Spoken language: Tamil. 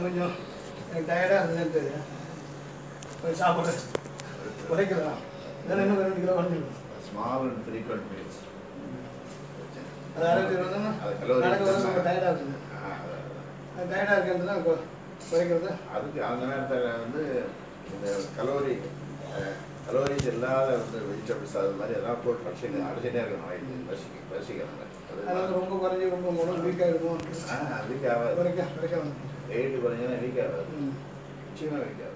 கொஞ்சம் எனக்கு டயர்டாக இருந்தது கொஞ்சம் சாப்பிட குறைக்கலாம் இதெல்லாம் இன்னும் 2 கிலோ குறைஞ்சிடும் ஸ்மால் அண்ட் ஃப்ரீக்வெண்ட் மீல்ஸ் அது ஆரோக்கியம் வந்தோம்னா நடக்க வர ரொம்ப டயர்டாக இருக்குது அது டயர்டாக இருக்கிறதுனா குறைக்கிறது அதுக்கு அந்த நேரத்தில் வந்து இந்த கலோரிஸ் இல்லாத வந்து வெஜிடபிள்ஸ் அது மாதிரி எல்லாம் போட்டு அடிச்சுட்டே இருக்கணும் வயிற்று பசிக்கிற அது ரொம்ப குறைஞ்சி ரொம்ப உடம்பு வீக்காக இருக்கும் வீக் ஆகாது குறைக்க வெயிட் குறைஞ்சா வீக் ஆகாது நிச்சயமாக வீக் ஆகாது